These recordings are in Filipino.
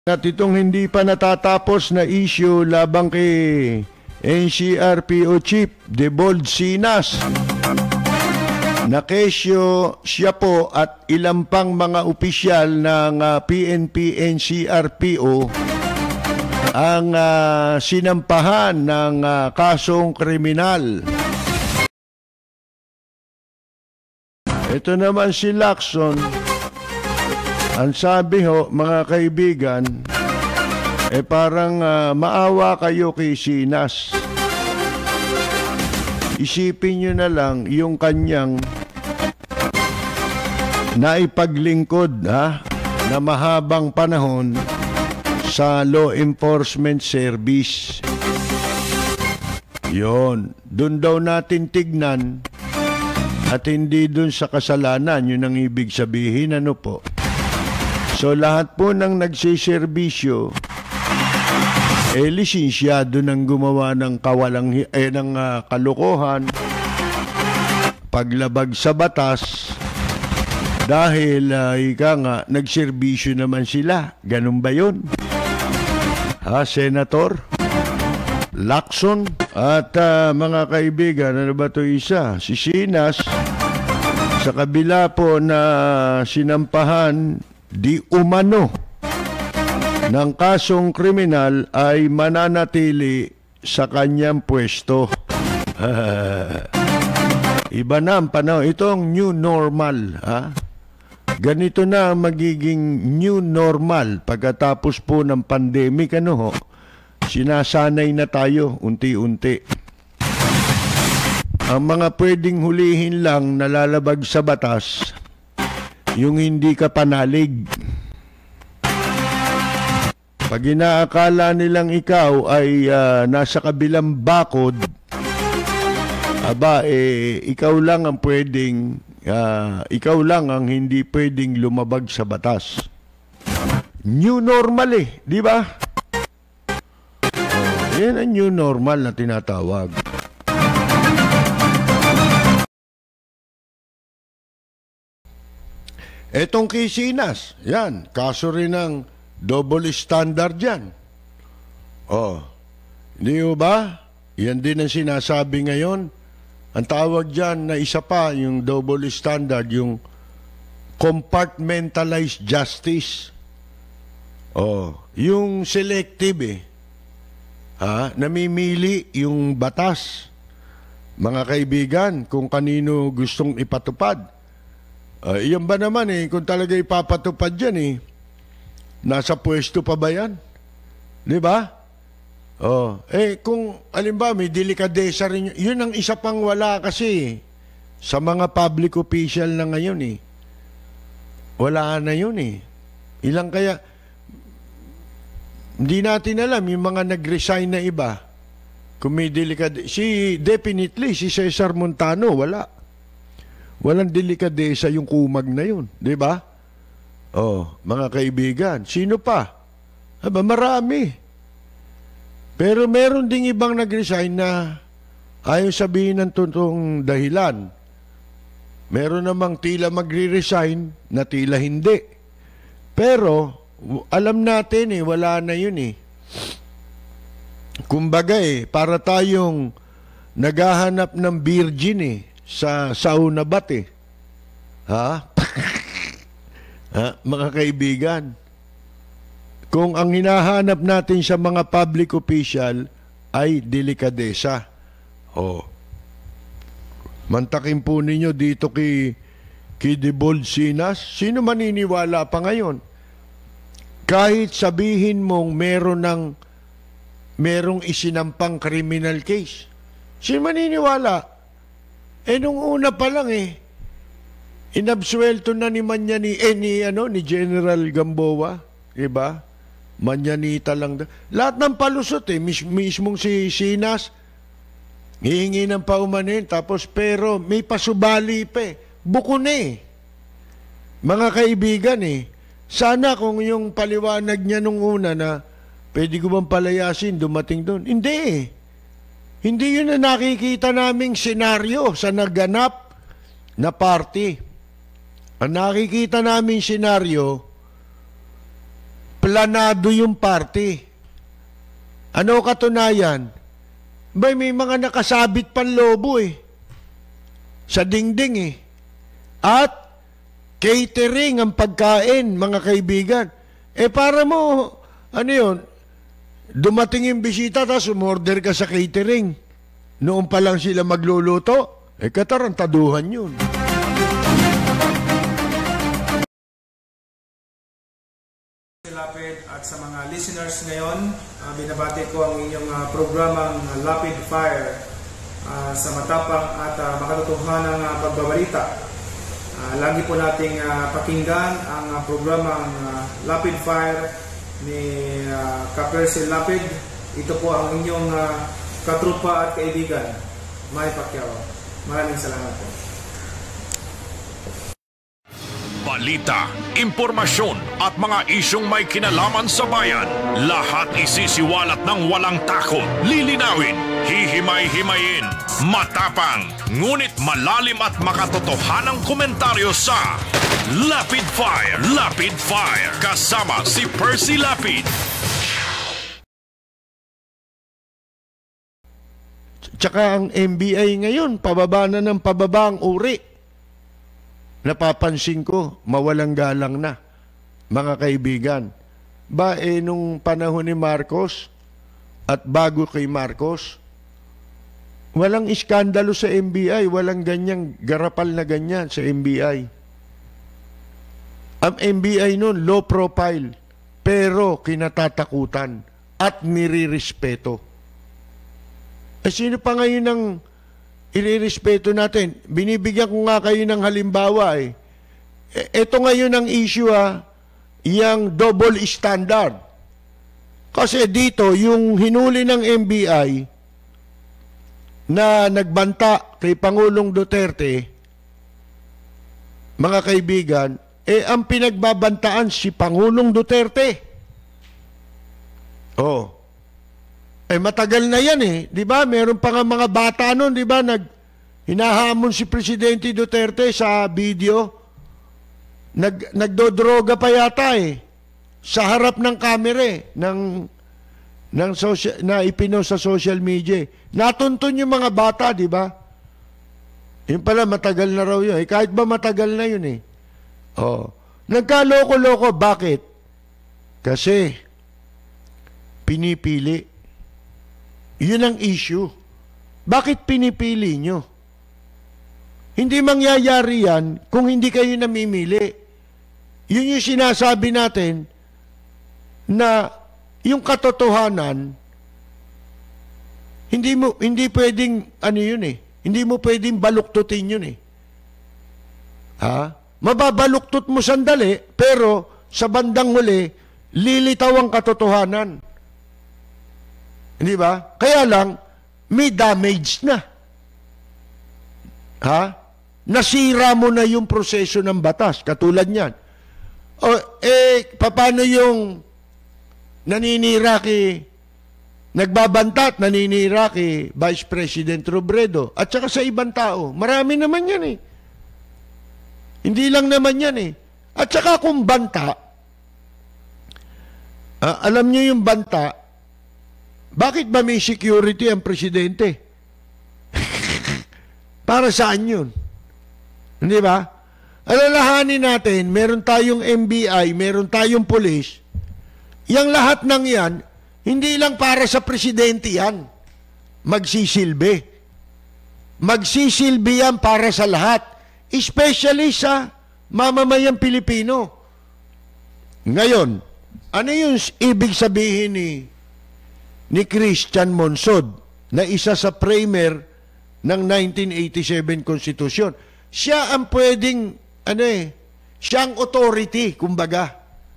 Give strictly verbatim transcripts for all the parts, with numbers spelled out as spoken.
At itong hindi pa natatapos na issue labang kay N C R P O Chief Debold Sinas. Nakesyo siya po at ilang pang mga opisyal ng uh, P N P N C R P O ang uh, sinampahan ng uh, kasong kriminal. Ito naman si Lacson. Ang sabi ho, mga kaibigan, eh parang uh, maawa kayo kay Sinas. Isipin nyo na lang yung kanyang naipaglingkod ha, na mahabang panahon sa law enforcement service. Yon, dun daw natin tignan at hindi dun sa kasalanan, yun ang ibig sabihin, ano po. So lahat po ng nagsiservisyo eh lisensyado nang gumawa ng kawalang eh ng uh, kalokohan, paglabag sa batas dahil uh, ika nga nagserbisyo naman sila. Ganun ba yun? Ha, Senator Lacson? At uh, mga kaibigan, ano ba ito isa? Si Sinas, sa kabila po na sinampahan di umano ng kasong kriminal, ay mananatili sa kanyang pwesto. Iba na ang panahon. Ito ang new normal. Ha? Ganito na magiging new normal pagkatapos po ng pandemic. Ano ho? Sinasanay na tayo unti-unti. Ang mga pwedeng hulihin lang nalalabag sa batas, yung hindi ka panalig. Pag inaakala nilang ikaw ay uh, nasa kabilang bakod, aba, eh, ikaw lang ang pwedeng, uh, ikaw lang ang hindi pwedeng lumabag sa batas. New normal eh, di ba? Oh, yan ang new normal na tinatawag. Etong kay Sinas, yan, kaso rin ng double standard yan. Oh, hindi ba? Yan din ang sinasabi ngayon. Ang tawag dyan na isa pa, yung double standard, yung compartmentalized justice. Oh, yung selective eh. Ha? Namimili yung batas. Mga kaibigan, kung kanino gustong ipatupad. Uh, iyan ba naman eh, kung talaga ipapatupad yan eh, nasa pwesto pa ba yan? Di ba? Oh, eh kung alimbawa may delikadesa rin, yun ang isa pang wala kasi sa mga public official na ngayon eh. Wala na yun eh. Ilang kaya, hindi natin alam yung mga nag-resign na iba. Kung may delikadesa, si definitely si Cesar Montano, wala. Walang delikadesa yung kumag na yun, di ba? Oh, mga kaibigan, sino pa? Aba, marami. Pero meron ding ibang nag-resign na ayaw sabihin ng totoong dahilan. Meron namang tila magre-resign na tila hindi. Pero alam natin eh, wala na yun eh. Kumbaga eh, para tayong naghahanap ng virgin eh, sa sauna bat eh. Ha? Ha? Mga kaibigan, kung ang hinahanap natin sa mga public official ay delikadesa. Oh. Mantakin po ninyo dito kay, kay Debold Sinas. Sino maniniwala pa ngayon? Kahit sabihin mong meron ng merong isinampang criminal case. Sino maniniwala? Eh, nung una pa lang eh, inabsuelto na ni Manyani, eh, ni, ano, ni General Gamboa, diba? Manyanita lang. Lahat ng palusot eh, mis mismong si Sinas, hihingi ng paumanin, tapos pero may pasubali pa eh. Buko na eh. Mga kaibigan eh, sana kung yung paliwanag niya nung una na, pwede ko bang palayasin, dumating doon. Hindi eh. Hindi yun na nakikita naming senaryo sa naganap na party. Ang nakikita naming senaryo, planado yung party. Ano katunayan? Bay, may mga nakasabit pang lobo eh. Sa dingding eh. At catering ang pagkain, mga kaibigan. Eh para mo, ano yun, dumating yung bisita, tapos umorder ka sa catering. Noon pa lang sila magluluto, eh katarantaduhan yun. Lapid at sa mga listeners ngayon, uh, binabati ko ang inyong uh, programang uh, Lapid Fire uh, sa matapang at uh, makatotohanang uh, pagbabalita. Uh, lagi po nating uh, pakinggan ang uh, programang uh, Lapid Fire ni uh, Ka-Percy Lapid. Ito po ang inyong uh, katrupa at kaibigan, Manny Pacquiao. Maraming salamat po. Balita, impormasyon at mga isyong may kinalaman sa bayan. Lahat isisiwalat ng walang takot, lilinawin, hihimay-himayin, matapang, ngunit malalim at makatotohanang komentaryo sa Lapid Fire. Lapid Fire, kasama si Percy Lapid. Tsaka ang M B I ngayon, pababa na ng pababa ang uri. Napapansin ko, mawalang galang na, mga kaibigan. Ba, eh, nung panahon ni Marcos at bago kay Marcos, walang iskandalo sa M B I, walang ganyang garapal na ganyan sa M B I. Ang M B I noon, low profile, pero kinatatakutan at nirirespeto. Eh, sino pa ngayon ang irirespeto natin? Binibigyan ko nga kayo ng halimbawa eh. Ito ngayon ang issue ha, yung double standard. Kasi dito, yung hinuli ng M B I na nagbanta kay Pangulong Duterte, mga kaibigan, eh ang pinagbabantaan si Pangulong Duterte. Oh. Eh matagal na yan eh, 'di ba? Meron pa nga mga bata noon, 'di ba? Nag hinahamon si Presidente Duterte sa video. Nag nagdodroga pa yata eh sa harap ng camera eh, ng ng social na ipinost sa social media. Natuntun yung mga bata, 'di ba? Yun pala matagal na raw 'yun. Eh, kahit ba matagal na 'yun eh. Oh. Nagkaloko-loko, bakit? Kasi pinipili. Yun ang issue. Bakit pinipili nyo? Hindi mangyayari yan kung hindi kayo namimili. Yun yung sinasabi natin na yung katotohanan, hindi mo hindi pwedeng ano yun eh. Hindi mo pwedeng baluktutin yun eh. Ha? Mababaluktot mo sandali, pero sa bandang huli, lilitaw ang katotohanan. Hindi ba? Kaya lang, may damage na. Ha? Nasira mo na yung proseso ng batas, katulad niyan. O, eh, paano yung naninira kay, nagbabantat, naninira kay Vice President Robredo, at saka sa ibang tao? Marami naman yan eh. Hindi lang naman yan eh. At saka kung banta, ah, alam niyo yung banta, bakit ba may security ang presidente? Para saan yun? Hindi ba? Alalahanin natin, meron tayong M B I, meron tayong police. Yang lahat ng yan, hindi lang para sa presidente yan. Magsisilbi. Magsisilbi yan para sa lahat. Especially sa mamamayang Pilipino. Ngayon, ano yung ibig sabihin ni ni Christian Monsod na isa sa framer ng nineteen eighty-seven Constitution? Siya ang pwedeng, ano eh, siya ang authority, kumbaga.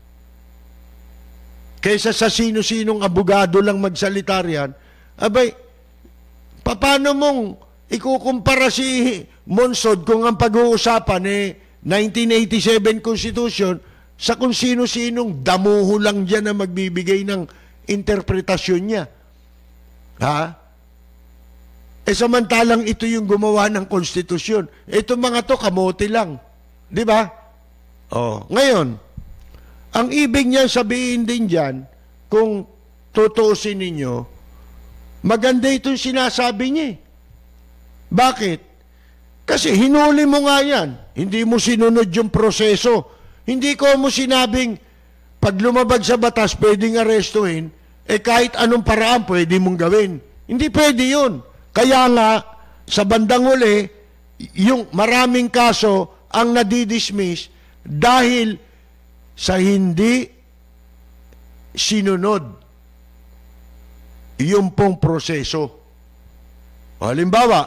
Kaysa sa sino-sinong abogado lang magsalita riyan, abay, paano mong ikukumpara si Monsod kung ang pag-uusapan eh nineteen eighty-seven Constitution sa kung sino-sinong damuho lang dyan na magbibigay ng interpretasyon niya. Ha? Eh samantalang ito yung gumawa ng konstitusyon. Ito mga to kamote lang. Di ba? Oh, ngayon, Ang ibig niya sabihin din dyan, kung tutuusin ninyo, maganda itong sinasabi niya. Bakit? Kasi hinuli mo nga yan. Hindi mo sinunod yung proseso. Hindi ko mo sinabing, pag lumabag sa batas, pwedeng arestuhin, eh kahit anong paraan pwede mong gawin. Hindi pwede yun. Kaya nga, sa bandang huli, yung maraming kaso ang nadidismiss dahil sa hindi sinunod yung pong proseso. Halimbawa,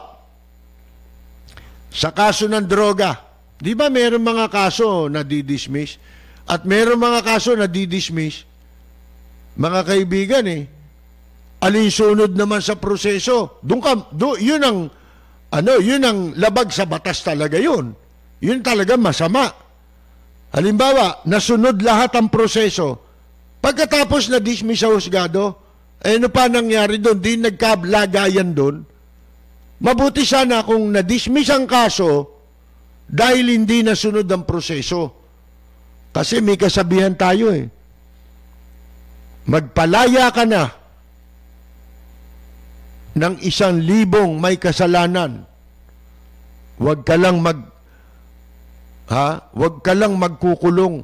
sa kaso ng droga, di ba meron mga kaso na didismiss? At meron mga kaso na didismiss? Mga kaibigan eh, alinsunod naman sa proseso. Doon ka, do, yun ang, ano, yun ang labag sa batas talaga yun. Yun talaga masama. Halimbawa, nasunod lahat ang proseso. Pagkatapos na dismiss sa husgado, eh ano pa nangyari doon? Di nagkablagayan doon. Mabuti sana kung na-dismiss ang kaso dahil hindi nasunod ang proseso. Kasi may kasabihan tayo eh. Magpalaya ka na ng isang libong may kasalanan. Huwag ka lang mag ha? Huwag ka lang magkukulong.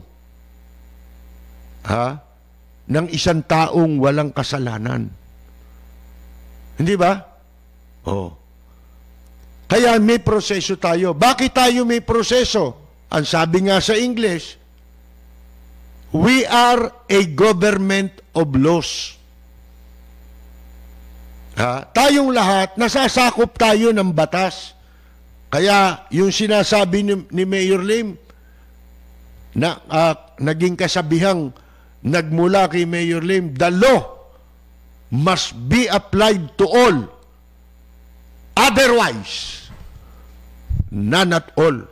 Ha? Ng isang taong walang kasalanan. Hindi ba? Oh. Kaya may proseso tayo. Bakit tayo may proseso? Ang sabi nga sa English, we are a government of laws. Ha? Tayong lahat, nasasakop tayo ng batas. Kaya yung sinasabi ni, ni Mayor Lim, na uh, naging kasabihang nagmula kay Mayor Lim, the law must be applied to all. Otherwise, none at all.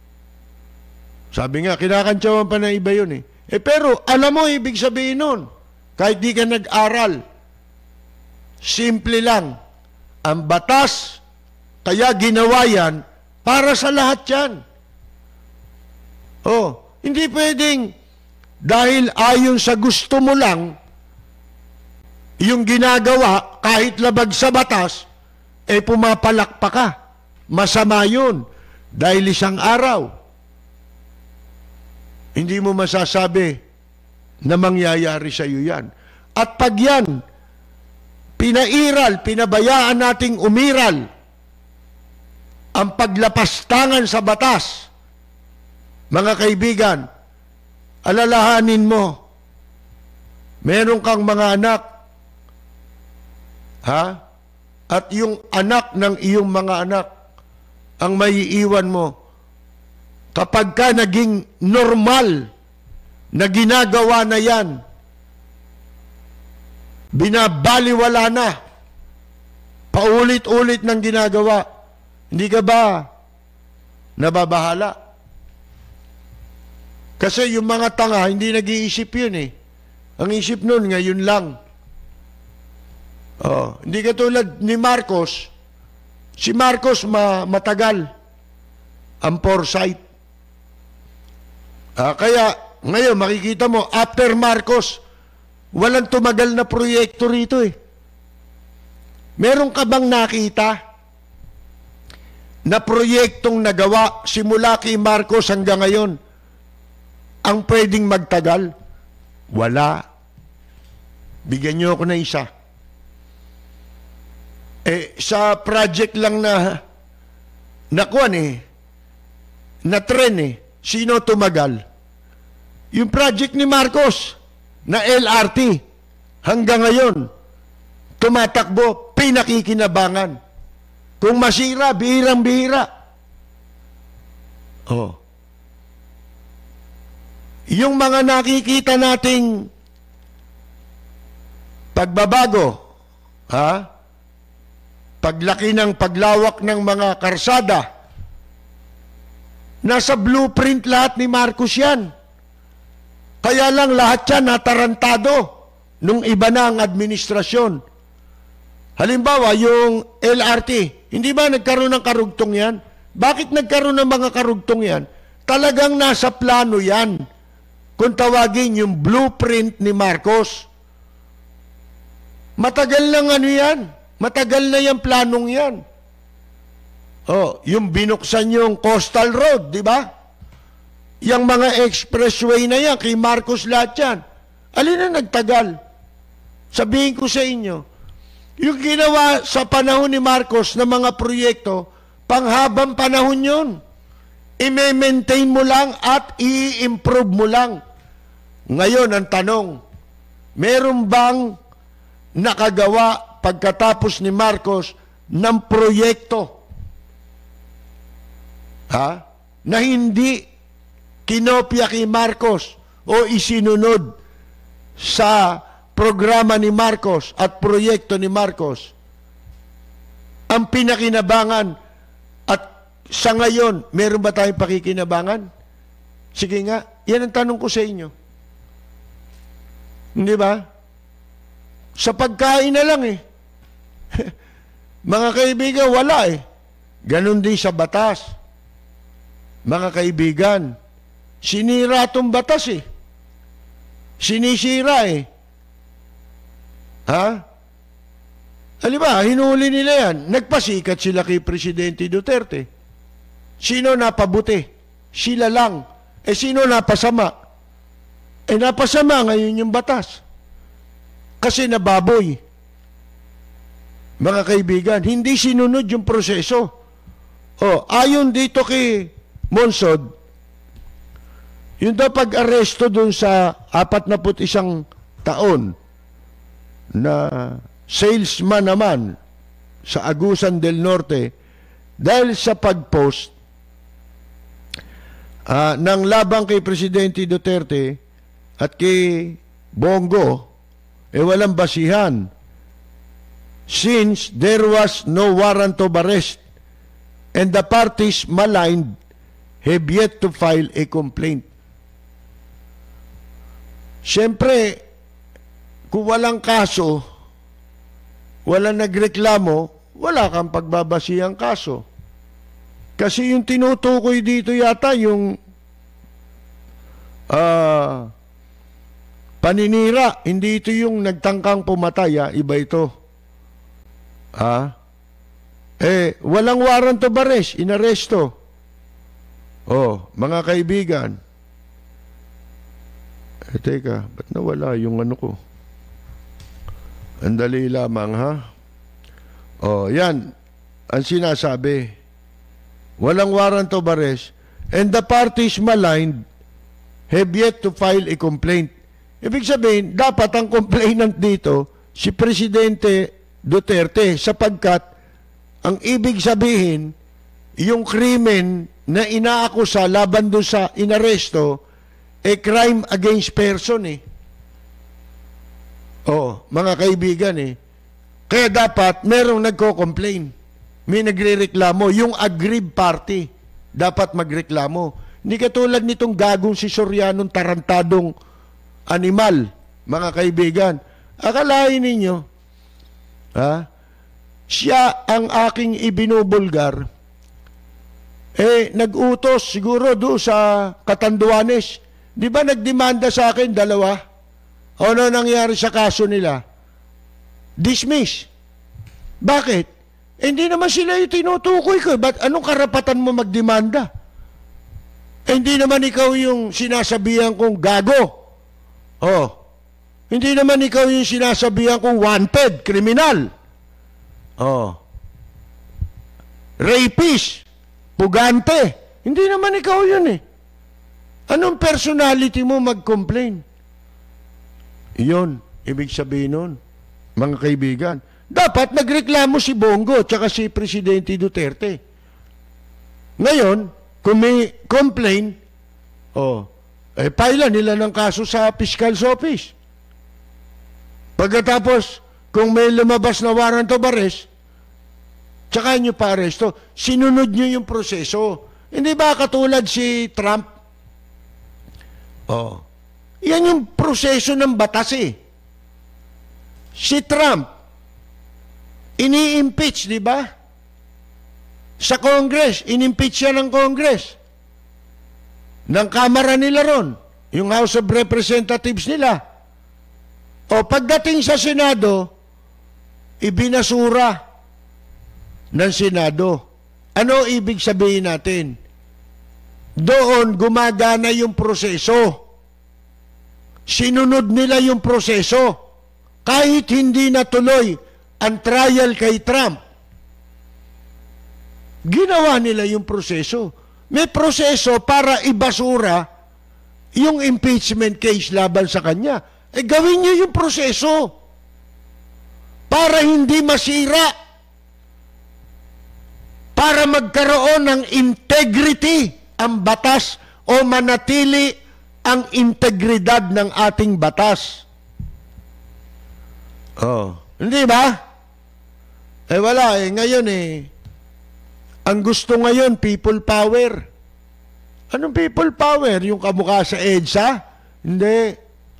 Sabi nga, kinakantsawan pa na iba yun eh. Eh pero, alam mo, ibig sabihin nun, kahit di ka nag-aral, simple lang, ang batas, kaya ginawa yan, para sa lahat yan. Oh, hindi pwedeng, dahil ayon sa gusto mo lang, yung ginagawa, kahit labag sa batas, eh pumapalakpa ka. Masama yun. Dahil isang araw, hindi mo masasabi na mangyayari sa iyo yan. At pag yan, pinairal, pinabayaan nating umiral ang paglapastangan sa batas, mga kaibigan, alalahanin mo, meron kang mga anak, ha? At yung anak ng iyong mga anak, ang maiiwan mo, kapag ka naging normal na ginagawa na yan, binabaliwala na, paulit-ulit ng ginagawa, hindi ka ba nababahala? Kasi yung mga tanga, hindi nag-iisip yun eh. Ang isip nun, ngayon lang. Oh, hindi katulad ni Marcos. Si Marcos ma matagal ang foresight. Ah, kaya ngayon makikita mo after Marcos walang tumagal na proyekto rito eh. Meron ka bang nakita na proyektong nagawa simula kay Marcos hanggang ngayon ang pwedeng magtagal? Wala. Bigyan niyo ako na isa. Eh, sa project lang na nakuan eh, na tren eh, sino tumagal? Yung project ni Marcos na L R T hanggang ngayon tumatakbo, pinakikinabangan. Kung masira, bihirang-bihira. Oh. Yung mga nakikita nating pagbabago, ha? Paglaki ng paglawak ng mga karsada, nasa blueprint lahat ni Marcos yan. Kaya lang lahat yan natarantado nung iba na ang administrasyon. Halimbawa, yung L R T, hindi ba nagkaroon ng karugtong yan? Bakit nagkaroon ng mga karugtong yan? Talagang nasa plano yan kung tawagin yung blueprint ni Marcos. Matagal lang ano yan. Matagal na yung planong yan. Oh, yung binuksan yung Coastal Road, di ba? Yung mga expressway na yan, kay Marcos lahat yan. Alin na nagtagal? Sabihin ko sa inyo, yung ginawa sa panahon ni Marcos na mga proyekto, panghabang panahon yun. I-maintain mo lang at i-improve mo lang. Ngayon, ang tanong, meron bang nakagawa pagkatapos ni Marcos ng proyekto? Ha? Na hindi kinopya kay Marcos o isinunod sa programa ni Marcos at proyekto ni Marcos. Ang pinakinabangan at sa ngayon, meron ba tayong pakikinabangan? Sige nga, yan ang tanong ko sa inyo. Hindi ba? Sa pagkain na lang eh. Mga kaibigan, wala eh. Ganon din sa batas. Mga kaibigan, sinira itong batas eh. Sinisira eh. Ha? Halimbawa, hinuli nila yan. Nagpasikat sila kay Presidente Duterte. Sino napabuti? Sila lang. Eh sino napasama? Eh napasama ngayon yung batas. Kasi nababoy. Mga kaibigan, hindi sinunod yung proseso. Oh, ayon dito kay Monsod, yung daw pag-aresto dun sa apat na put isang taon na salesman naman sa Agusan del Norte dahil sa pag-post uh, ng labang kay Presidente Duterte at kay Bongo, eh walang basihan since there was no warrant of arrest and the parties maligned have yet to file a complaint. Siyempre, kung walang kaso, walang nagreklamo, wala kang pagbabasihang kaso. Kasi yung tinutukoy dito yata yung uh, paninira, hindi ito yung nagtangkang pumatay, ha? Iba ito. Ha? Eh, walang warrant of arrest, inaresto. Oh, mga kaibigan. Eh, teka, ba't nawala yung ano ko? Andali lamang, ha? Oh, yan. Ang sinasabi, walang warrant of arrest and the parties maligned have yet to file a complaint. Ibig sabihin, dapat ang complainant dito, si Presidente Duterte, sapagkat ang ibig sabihin, yung krimen na inaakusa laban doon sa inaresto, eh crime against person eh. Oh, mga kaibigan eh. Kaya dapat merong nagko-complain. May nagrereklamo. Yung aggrieved party, dapat magreklamo. Hindi katulad nitong gagong si Sorianong tarantadong animal, mga kaibigan. Akalain ninyo, ha? Siya ang aking ibinubulgar, eh, nag-utos siguro doon sa Catanduanes. Di ba nagdemanda sa akin dalawa? Ano nangyari sa kaso nila? Dismiss. Bakit? Eh, hindi naman sila yung tinutukoy ko. Ba't anong karapatan mo magdemanda? Eh, hindi naman ikaw yung sinasabihan kong gago. Oh. Hindi naman ikaw yung sinasabihan kong wanted, kriminal. Oh. Rapist. Pugante. Hindi naman ikaw yun eh. Anong personality mo mag-complain? Iyon, ibig sabihin nun, mga kaibigan. Dapat nagreklamo si Bongo tsaka si Presidente Duterte. Ngayon, kung may complain, oh, eh, pailan nila ng kaso sa Fiscal's Office. Pagkatapos, kung may lumabas na warrant of arrest, tsaka nyo pa aresto, sinunod nyo yung proseso. Hindi ba katulad si Trump? Oh. Yan yung proseso ng batas eh. Si Trump, ini-impeach, di ba? Sa Congress, in-impeach siya ng Congress. Ng Kamara nila ron. yung House of Representatives nila. O pagdating sa Senado, ibinasura ng Senado. Ano ibig sabihin natin? Doon gumagana yung proseso. Sinunod nila yung proseso. Kahit hindi natuloy ang trial kay Trump, ginawa nila yung proseso. May proseso para ibasura yung impeachment case laban sa kanya. Eh gawin niyo yung proseso para hindi masira, para magkaroon ng integrity ang batas o manatili ang integridad ng ating batas. Oh, hindi ba? Eh wala eh. Ngayon eh, ang gusto ngayon, people power. Anong people power? Yung kamukha sa EDSA? Hindi.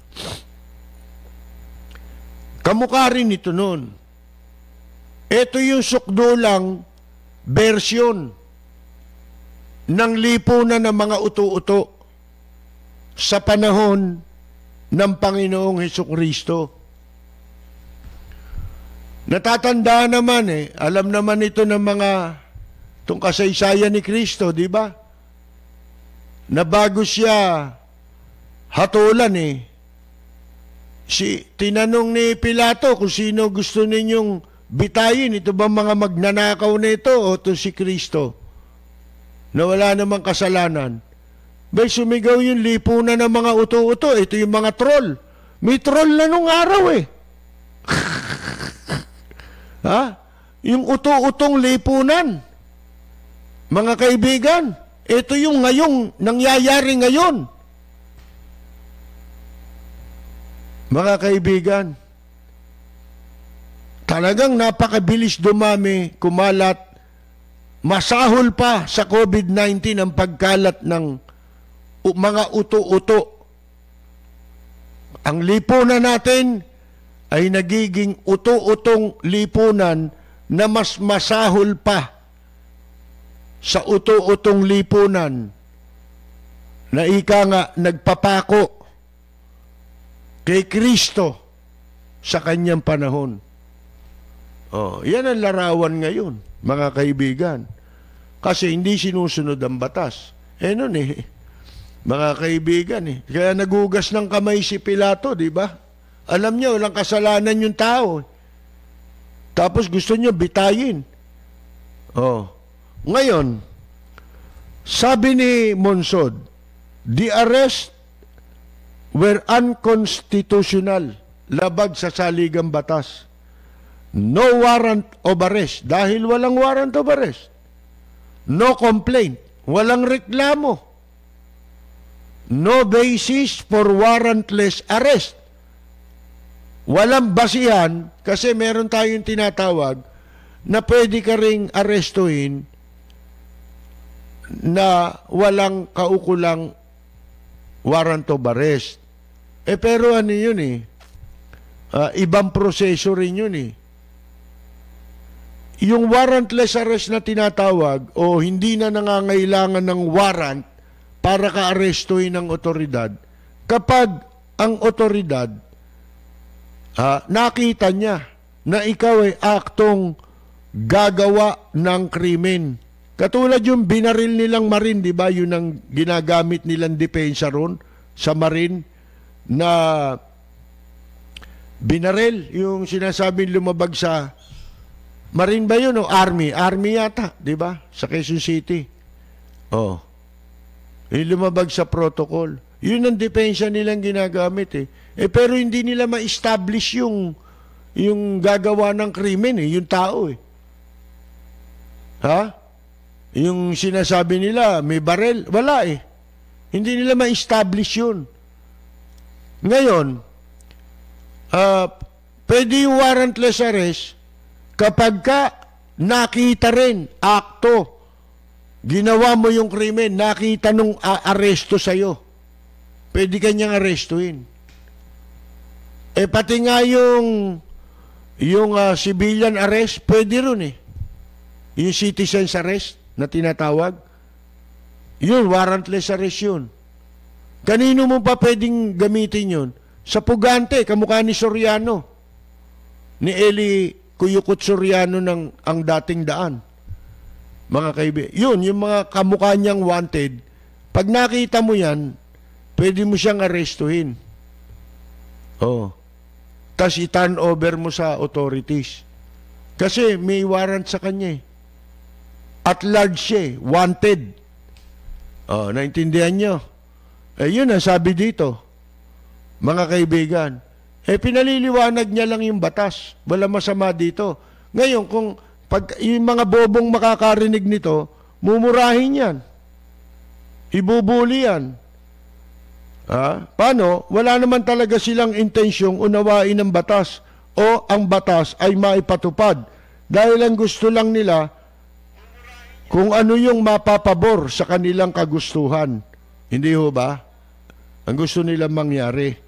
Kamukha rin ito nun. Ito yung sukdulang version ng lipunan ng mga uto-uto sa panahon ng Panginoong Hesukristo. Natatanda naman eh, alam naman ito ng mga itong kasaysayan ni Kristo, di ba? Na bago siya hatulan eh, si, tinanong ni Pilato kung sino gusto ninyong bitayin, ito ba mga magnanakaw nito o ito si Kristo na wala namang kasalanan? Bay, sumigaw yung lipunan ng mga uto-uto, ito yung mga troll. May troll na nung araw eh. Ha? Yung uto-utong lipunan. Mga kaibigan, ito yung ngayong nangyayari ngayon. Mga kaibigan, talagang napakabilis dumami, kumalat, masahol pa sa COVID nineteen ang pagkalat ng mga uto-uto. Ang lipunan natin ay nagiging uto-utong lipunan na mas masahol pa sa uto-utong lipunan na ika nga nagpapako kay Kristo sa kanyang panahon. Oh, yan ang larawan ngayon, mga kaibigan. Kasi hindi sinusunod ang batas. Eh nun eh, mga kaibigan eh. Kaya nagugas ng kamay si Pilato, di ba? Alam niya, walang kasalanan yung tao. Tapos gusto niya bitayin. Oh. Ngayon, sabi ni Monsod, the arrest were unconstitutional, labag sa saligang batas. No warrant of arrest, dahil walang warrant of arrest. No complaint, walang reklamo. No basis for warrantless arrest. Walang basihan, kasi meron tayong tinatawag na pwede ka ring arestuhin na walang kaukulang warrant of arrest. Eh pero ano yun eh, uh, ibang proseso rin yun eh. Yung warrantless arrest na tinatawag o hindi na nangangailangan ng warrant para ka-arestuhin ng otoridad, kapag ang otoridad uh, nakita niya na ikaw ay aktong gagawa ng krimen. Katulad yung binaril nilang Marine, di ba? Yun ang ginagamit nilang depensa ron sa Marine na binaril, yung sinasabing lumabag sa Marine ba yun o Army? Army yata, di ba? Sa Quezon City. Oh. Yung lumabag sa protocol. Yun ang depensa nilang ginagamit eh. Eh pero hindi nila ma-establish yung yung gagawa ng krimen eh, yung tao eh. Ha? Yung sinasabi nila, may barel, wala eh. Hindi nila ma-establish yun. Ngayon, uh, pwede yung warrantless arrest kapag ka nakita rin, akto, ginawa mo yung krimen, nakita nung uh, aresto sa'yo. Pwede kanyang arestuhin. Eh pati nga yung yung uh, civilian arrest, pwede rin eh. Yung citizen's arrest na tinatawag, yun, warrantless arrest yun. Kanino mo pa pwedeng gamitin yun? Sa pugante, kamukha ni Soriano. Ni Eli Kuyukut Soriano ng ang dating daan. Mga kaibigan. Yun, yung mga kamukha niyang wanted, pag nakita mo yan, pwede mo siyang arestuhin. Oh. Tapos i-turn over mo sa authorities. Kasi may warrant sa kanya eh. At large siya eh. Wanted. Oh, naintindihan nyo? Eh, yun ang sabi dito. Mga kaibigan. Eh, pinaliliwanag niya lang yung batas. Wala masama dito. Ngayon, kung pag yung mga bobong makakarinig nito, mumurahin yan. Ibubuli yan. Ah, paano? Wala naman talaga silang intensyong unawain ng batas o ang batas ay maipatupad. Dahil ang gusto lang nila kung ano yung mapapabor sa kanilang kagustuhan. Hindi ho ba? Ang gusto nilang mangyari.